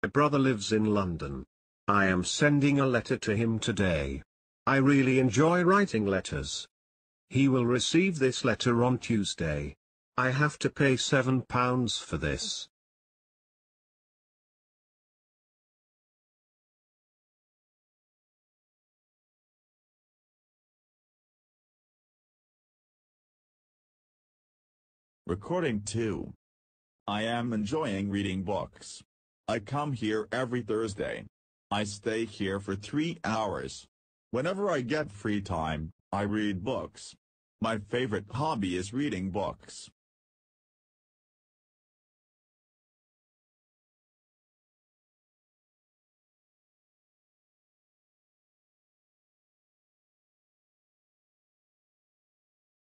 My brother lives in London. I am sending a letter to him today. I really enjoy writing letters. He will receive this letter on Tuesday. I have to pay £7 for this. Recording 2. I am enjoying reading books. I come here every Thursday. I stay here for 3 hours. Whenever I get free time, I read books. My favorite hobby is reading books.